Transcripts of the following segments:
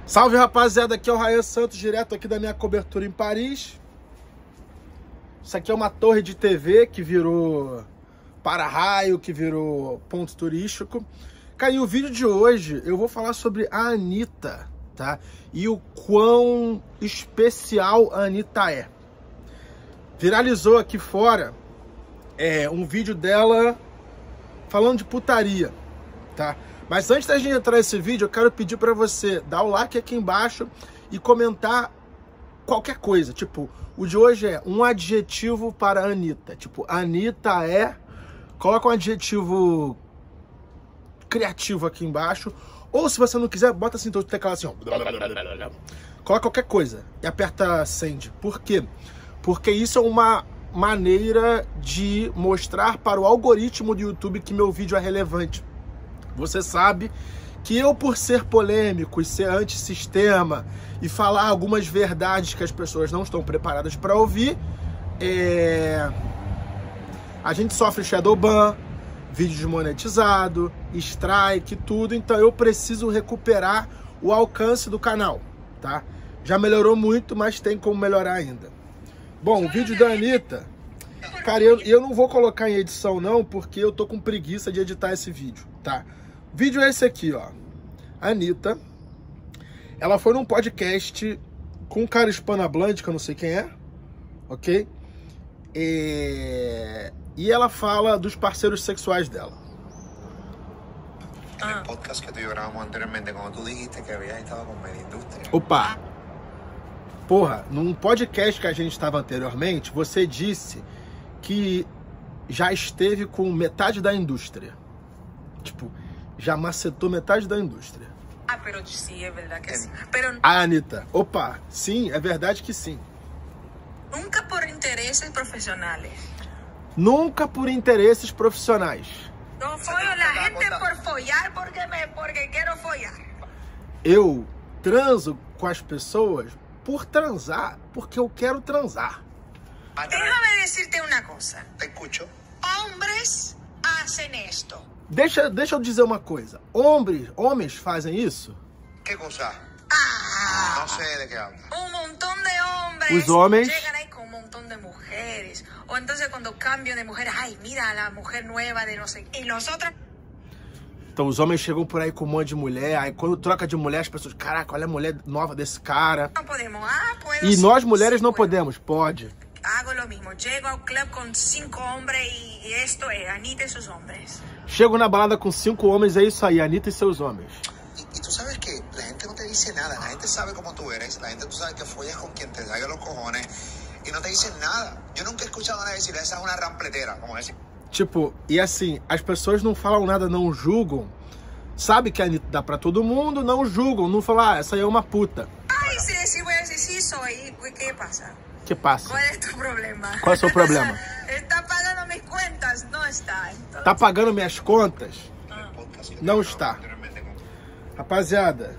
Salve, rapaziada, aqui é o Ryan Santos, direto aqui da minha cobertura em Paris. Isso aqui é uma torre de TV que virou para-raio, que virou ponto turístico. Cara, e o vídeo de hoje eu vou falar sobre a Anitta, tá? E o quão especial a Anitta é. Viralizou aqui fora um vídeo dela falando de putaria, tá? Mas antes da gente entrar nesse vídeo, eu quero pedir pra você dar o like aqui embaixo e comentar qualquer coisa. Tipo, o de hoje é um adjetivo para a Anitta. Tipo, Anitta é... Coloca um adjetivo criativo aqui embaixo. Ou se você não quiser, bota assim, então teclado assim, ó. Coloca qualquer coisa e aperta send. Por quê? Porque isso é uma maneira de mostrar para o algoritmo do YouTube que meu vídeo é relevante. Você sabe que eu, por ser polêmico e ser antissistema e falar algumas verdades que as pessoas não estão preparadas para ouvir, a gente sofre shadowban, vídeo desmonetizado, strike, tudo. Então eu preciso recuperar o alcance do canal, tá? Já melhorou muito, mas tem como melhorar ainda. Bom, o vídeo da Anitta, cara, eu não vou colocar em edição não, porque eu tô com preguiça de editar esse vídeo, tá? O vídeo é esse aqui, ó. A Anitta, ela foi num podcast com um cara hispanohablante, que eu não sei quem é, ok? E ela fala dos parceiros sexuais dela. No podcast que tu e eu gravamos anteriormente, quando tu dijiste que habías estado com media indústria. Opa! Porra, num podcast que a gente estava anteriormente, você disse que já esteve com metade da indústria. Tipo, já macetou metade da indústria. Ah, pero sí, es verdad que sí. Pero A Anitta, opa, sim, é verdade que sim. nunca por intereses profesionales. Nunca por interesses profissionais. No follo la gente por follar porque quiero follar. Eu transo com as pessoas por transar, porque eu quero transar. Déjame decirte una cosa. Te escucho. Hombres hacen esto. Deixa eu dizer uma coisa. Homens fazem isso? ¿Qué cosa? Ah, No sé de qué hablas. un montón de hombres Os homens llegan ahí con un montón de mujeres. O entonces cuando cambian de mujer, ay, mira la mujer nueva de no sé qué. Y nosotros... Então os homens chegam por aí com um monte de mulher, aí quando troca de mulher as pessoas, caraca, olha a mulher nova desse cara. no podemos. Ah, puedo. E sí, nós mulheres sí não puedo. podemos, pode. Hago lo mismo. Llego a un club con 5 hombres y esto es Anitta y sus hombres. Chego na balada com 5 homens, é isso aí, Anitta e seus homens. Y tú sabes que la gente no te dice nada. La gente sabe cómo tú eres. La gente tú sabes que follas con quien te salga los cojones. Y no te dicen nada. Yo nunca he escuchado a nadie decir, esa es una rampletera. Como decir. Tipo, e assim, as pessoas não falam nada, não julgam. Sabe que a Anitta dá pra todo mundo, não julgam, não falam, essa aí é uma puta. Ay, sí, voy a decir sí soy. ¿Qué pasa? Que passa? ¿Cuál es tu problema? Qual é o seu problema? Está pagando mis cuentas, no está. Entonces. Tá pagando minhas contas? El podcast que tú y Não yo está. grabamos anteriormente con... Rapaziada,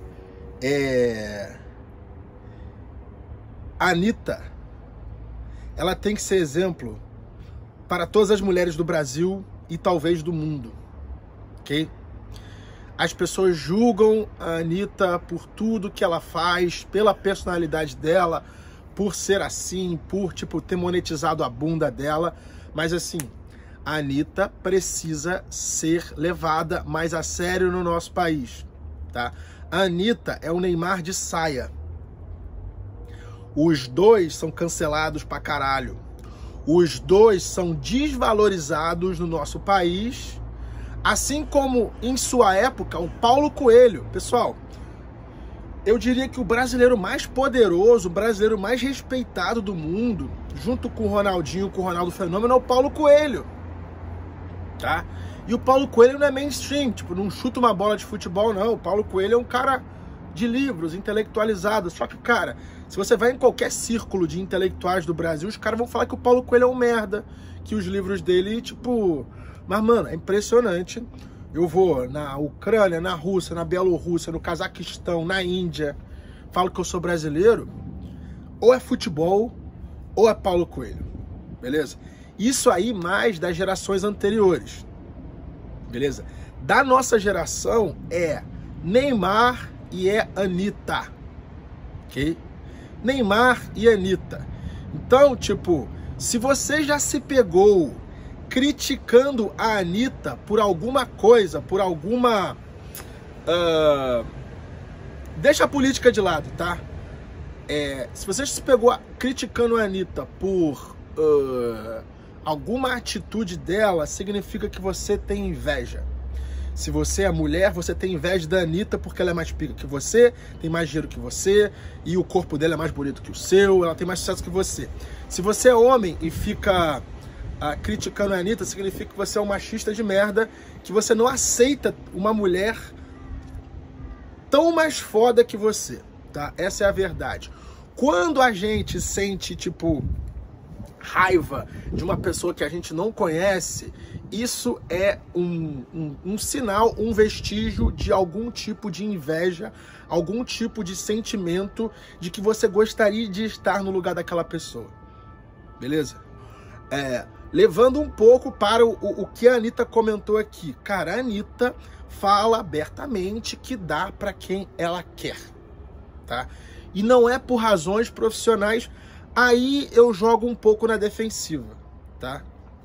a Anitta, ela tem que ser exemplo para todas as mulheres do Brasil e talvez do mundo, ok? As pessoas julgam a Anitta por tudo que ela faz, pela personalidade dela, por ser assim, por, tipo, ter monetizado a bunda dela, mas assim, a Anitta precisa ser levada mais a sério no nosso país, tá? A Anitta é o Neymar de saia. Os dois são cancelados pra caralho. Os dois são desvalorizados no nosso país, assim como em sua época o Paulo Coelho. Pessoal, eu diria que o brasileiro mais poderoso, o brasileiro mais respeitado do mundo, junto com o Ronaldinho, com o Ronaldo Fenômeno, é o Paulo Coelho, tá? E o Paulo Coelho não é mainstream, tipo, não chuta uma bola de futebol, não. O Paulo Coelho é um cara de livros, intelectualizado. Só que, cara, se você vai em qualquer círculo de intelectuais do Brasil, os caras vão falar que o Paulo Coelho é um merda, que os livros dele, tipo... Mas, mano, é impressionante. Eu vou na Ucrânia, na Rússia, na Bielorrússia, no Cazaquistão, na Índia, falo que eu sou brasileiro, ou é futebol, ou é Paulo Coelho, beleza? Isso aí mais das gerações anteriores, beleza? Da nossa geração é Neymar e é Anitta, ok? Neymar e Anitta. Então, tipo, se você já se pegou criticando a Anitta por alguma coisa, por alguma... deixa a política de lado, tá? Se você se pegou criticando a Anitta por alguma atitude dela, significa que você tem inveja. Se você é mulher, você tem inveja da Anitta porque ela é mais pica que você, tem mais dinheiro que você, e o corpo dela é mais bonito que o seu, ela tem mais sucesso que você. Se você é homem e fica criticando a Anitta, significa que você é um machista de merda, que você não aceita uma mulher tão mais foda que você, tá? Essa é a verdade. Quando a gente sente, tipo, raiva de uma pessoa que a gente não conhece, isso é um sinal, um vestígio de algum tipo de inveja, algum tipo de sentimento de que você gostaria de estar no lugar daquela pessoa. Beleza? Levando um pouco para o que a Anitta comentou aqui. Cara, a Anitta fala abertamente que dá para quem ela quer, tá? E não é por razões profissionais. Aí eu jogo um pouco na defensiva, tá?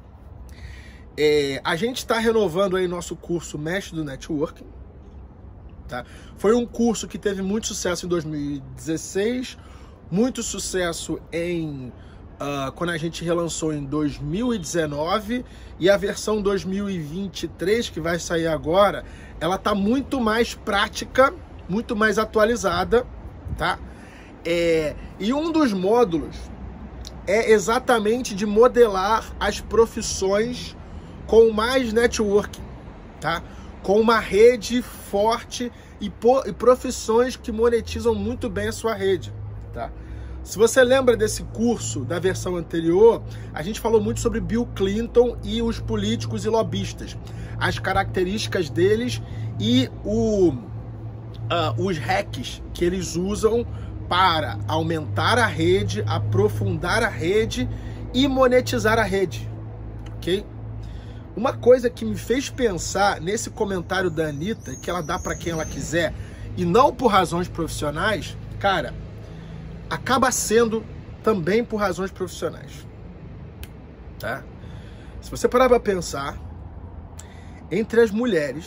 A gente está renovando aí nosso curso Mestre do Networking, tá? Foi um curso que teve muito sucesso em 2016, muito sucesso quando a gente relançou em 2019, e a versão 2023, que vai sair agora, ela tá muito mais prática, muito mais atualizada, tá? E um dos módulos é exatamente de modelar as profissões com mais networking, tá? Com uma rede forte e profissões que monetizam muito bem a sua rede, tá? Se você lembra desse curso da versão anterior, a gente falou muito sobre Bill Clinton e os políticos e lobistas, as características deles e os hacks que eles usam para aumentar a rede, aprofundar a rede e monetizar a rede, ok? Uma coisa que me fez pensar nesse comentário da Anitta, que ela dá para quem ela quiser e não por razões profissionais, cara, acaba sendo também por razões profissionais, tá? Se você parar para pensar, entre as mulheres,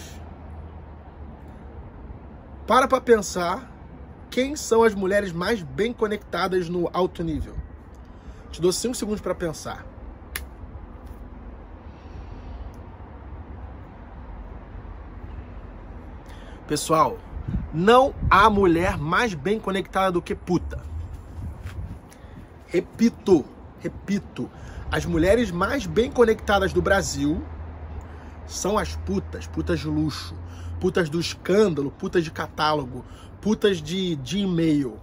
para pensar quem são as mulheres mais bem conectadas no alto nível. Te dou 5 segundos para pensar. Pessoal, não há mulher mais bem conectada do que puta. Repito, as mulheres mais bem conectadas do Brasil são as putas de luxo, putas do escândalo, putas de catálogo, putas de e-mail.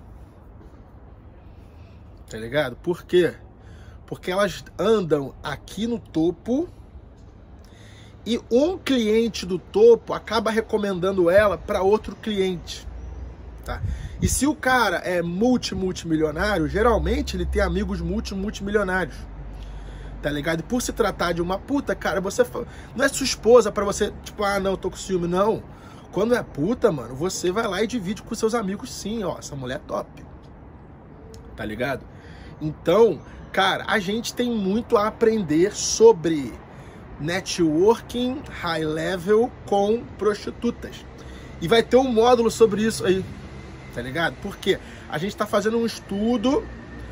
Tá ligado? Por quê? Porque elas andam aqui no topo e um cliente do topo acaba recomendando ela para outro cliente, tá? E se o cara é multimilionário, geralmente ele tem amigos multimilionários, tá ligado? E por se tratar de uma puta, cara, você não é sua esposa pra você, tipo, não, eu tô com ciúme, não. Quando é puta, mano, você vai lá e divide com seus amigos, sim, ó, essa mulher é top, tá ligado? Então, cara, a gente tem muito a aprender sobre networking high level com prostitutas. E vai ter um módulo sobre isso aí, tá ligado? Porque a gente tá fazendo um estudo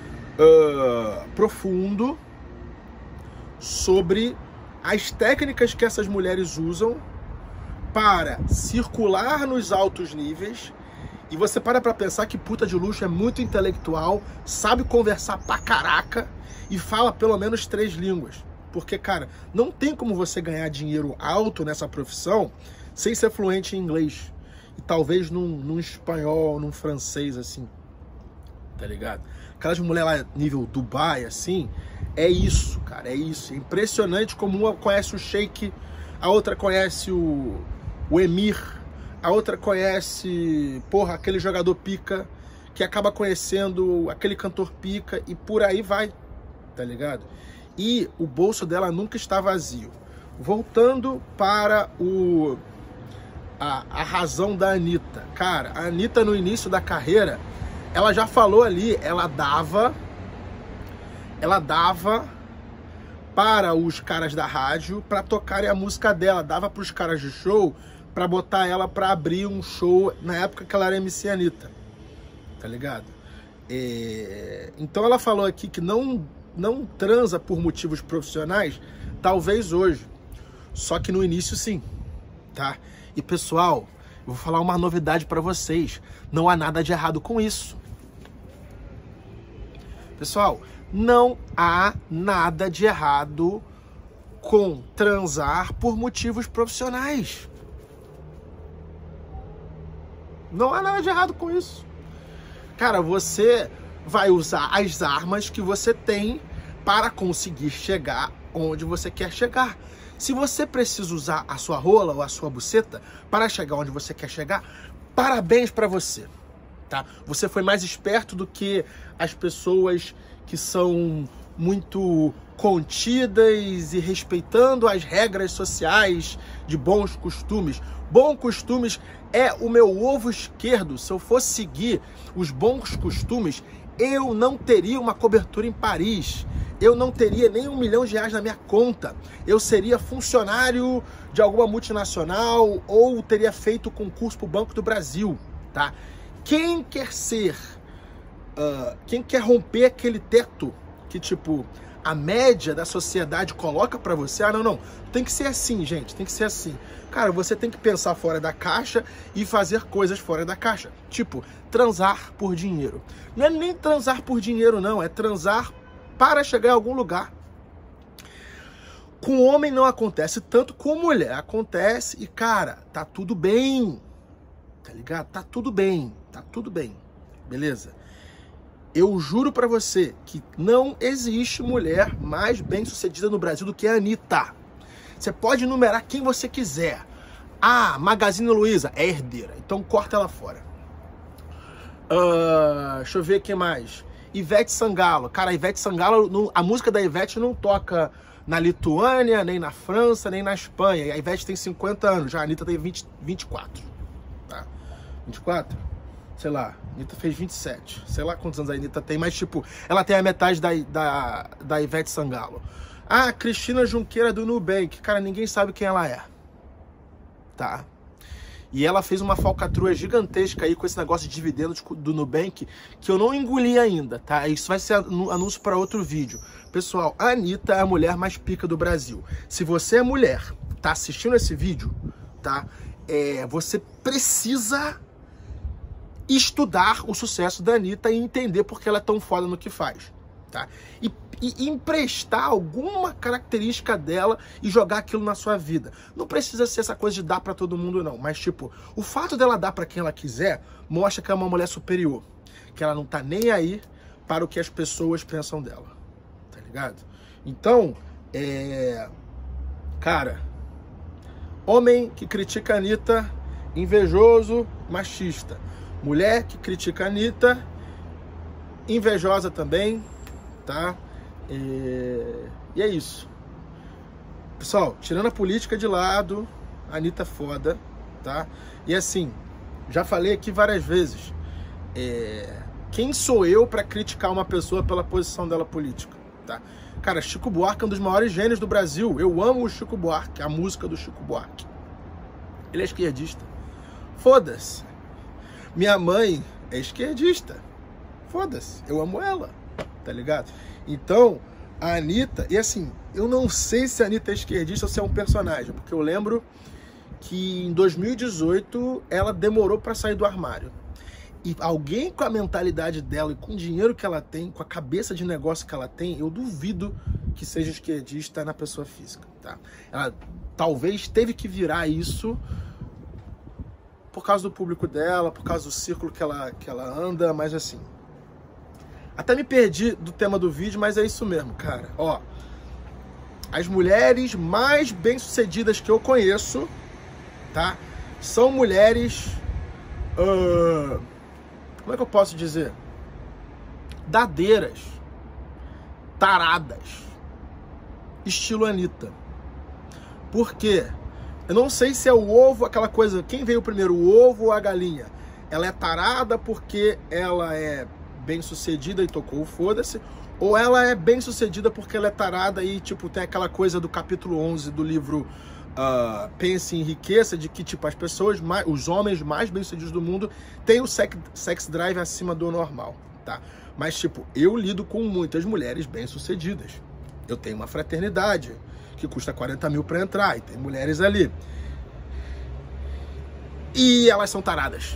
profundo sobre as técnicas que essas mulheres usam para circular nos altos níveis. E você para pra pensar que puta de luxo é muito intelectual, sabe conversar pra caraca e fala pelo menos 3 línguas. Porque, cara, não tem como você ganhar dinheiro alto nessa profissão sem ser fluente em inglês. E talvez num espanhol, num francês, assim. Tá ligado? Aquelas mulheres lá nível Dubai, assim, é isso, cara, é isso. É impressionante como uma conhece o Sheik, a outra conhece o Emir, a outra conhece, porra, aquele jogador pica, que acaba conhecendo aquele cantor pica e por aí vai, tá ligado? E o bolso dela nunca está vazio. Voltando para a razão da Anitta. Cara, a Anitta no início da carreira, ela já falou ali, ela dava para os caras da rádio para tocarem a música dela, dava para os caras de show para botar ela para abrir um show na época que ela era MC Anitta, tá ligado? Então ela falou aqui que não transa por motivos profissionais, talvez hoje, só que no início sim, tá? E pessoal, eu vou falar uma novidade para vocês, não há nada de errado com isso. Pessoal, não há nada de errado com transar por motivos profissionais. Não há nada de errado com isso. Cara, você vai usar as armas que você tem para conseguir chegar onde você quer chegar. Se você precisa usar a sua rola ou a sua buceta para chegar onde você quer chegar, parabéns para você, tá? Você foi mais esperto do que as pessoas que são muito contidas e respeitando as regras sociais de bons costumes. Bons costumes é o meu ovo esquerdo. Se eu fosse seguir os bons costumes, eu não teria uma cobertura em Paris. Eu não teria nem R$1 milhão na minha conta. Eu seria funcionário de alguma multinacional ou teria feito concurso para o Banco do Brasil, tá? Quem quer ser... quem quer romper aquele teto que, tipo, a média da sociedade coloca pra você, não, tem que ser assim, gente, tem que ser assim. Cara, você tem que pensar fora da caixa e fazer coisas fora da caixa. Tipo, transar por dinheiro. Não é nem transar por dinheiro, não, é transar para chegar em algum lugar. Com homem não acontece tanto, com mulher acontece e, cara, tá tudo bem, tá ligado? Tá tudo bem, beleza? Eu juro pra você que não existe mulher mais bem-sucedida no Brasil do que a Anitta. Você pode enumerar quem você quiser. Ah, Magazine Luiza é herdeira, então corta ela fora. Deixa eu ver quem mais. Ivete Sangalo. Cara, a Ivete Sangalo, a música da Ivete não toca na Lituânia, nem na França, nem na Espanha. E a Ivete tem 50 anos, já a Anitta tem 24. Tá? 24? Sei lá, a Anitta fez 27. Sei lá quantos anos a Anitta tem, mas tipo, ela tem a metade da Ivete Sangalo. Ah, Cristina Junqueira do Nubank. Cara, ninguém sabe quem ela é. Tá? E ela fez uma falcatrua gigantesca aí com esse negócio de dividendos do Nubank, que eu não engoli ainda, tá? Isso vai ser anúncio para outro vídeo. Pessoal, a Anitta é a mulher mais pica do Brasil. Se você é mulher, tá assistindo esse vídeo, tá? Você precisa estudar o sucesso da Anitta e entender porque ela é tão foda no que faz, tá? E emprestar alguma característica dela e jogar aquilo na sua vida. Não precisa ser essa coisa de dar pra todo mundo, não. Mas, tipo, o fato dela dar pra quem ela quiser mostra que é uma mulher superior. Que ela não tá nem aí para o que as pessoas pensam dela. Tá ligado? Então, cara, homem que critica a Anitta, invejoso, machista. Mulher que critica a Anitta, invejosa também, tá? E é isso. Pessoal, tirando a política de lado, a Anitta é foda, tá? E assim, já falei aqui várias vezes, quem sou eu pra criticar uma pessoa pela posição dela política, tá? Cara, Chico Buarque é um dos maiores gênios do Brasil. Eu amo o Chico Buarque, a música do Chico Buarque. Ele é esquerdista. Foda-se. Minha mãe é esquerdista. Foda-se. Eu amo ela, tá ligado? Então, a Anitta, e assim, eu não sei se a Anitta é esquerdista ou se é um personagem, porque eu lembro que em 2018 ela demorou pra sair do armário. E alguém com a mentalidade dela e com o dinheiro que ela tem, com a cabeça de negócio que ela tem, eu duvido que seja esquerdista na pessoa física, tá? Ela talvez teve que virar isso por causa do público dela, por causa do círculo que ela anda, mas assim... Até me perdi do tema do vídeo, mas é isso mesmo, cara. Ó, as mulheres mais bem-sucedidas que eu conheço, tá? São mulheres... como é que eu posso dizer? Dadeiras. Taradas. Estilo Anitta. Por quê? Eu não sei se é o ovo, aquela coisa, quem veio primeiro, o ovo ou a galinha? Ela é tarada porque ela é bem sucedida e tocou o foda-se, ou ela é bem sucedida porque ela é tarada e, tipo, tem aquela coisa do capítulo 11 do livro Pense em Riqueza, de que, tipo, as pessoas, os homens mais bem-sucedidos do mundo têm o sex drive acima do normal, tá? Mas, tipo, eu lido com muitas mulheres bem-sucedidas. Eu tenho uma fraternidade que custa 40 mil pra entrar, e tem mulheres ali. E elas são taradas.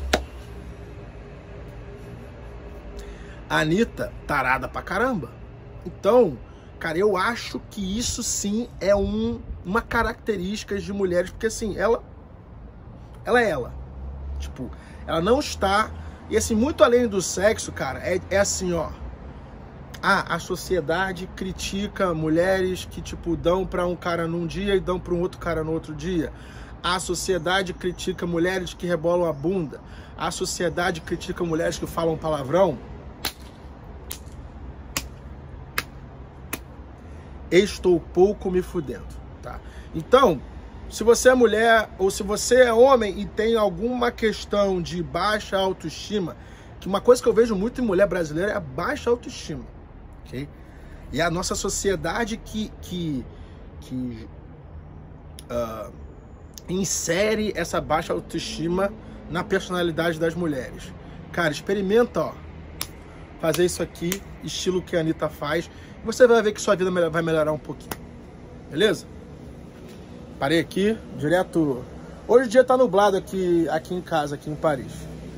A Anitta, tarada pra caramba. Então, cara, eu acho que isso sim é uma característica de mulheres, porque assim, ela é ela. Tipo, ela não está... E assim, muito além do sexo, cara, é assim, ó. A sociedade critica mulheres que, tipo, dão pra um cara num dia e dão pra um outro cara no outro dia. A sociedade critica mulheres que rebolam a bunda. A sociedade critica mulheres que falam palavrão. Estou pouco me fudendo, tá? Então, se você é mulher ou se você é homem e tem alguma questão de baixa autoestima, que uma coisa que eu vejo muito em mulher brasileira é a baixa autoestima. Okay? E a nossa sociedade que insere essa baixa autoestima na personalidade das mulheres. Cara, experimenta, ó, fazer isso aqui, estilo que a Anitta faz, e você vai ver que sua vida vai melhorar um pouquinho. Beleza? Parei aqui, direto... Hoje o dia tá nublado aqui em casa, aqui em Paris.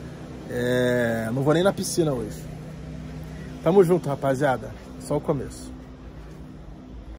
Não vou nem na piscina hoje. Tamo junto, rapaziada. Só o começo.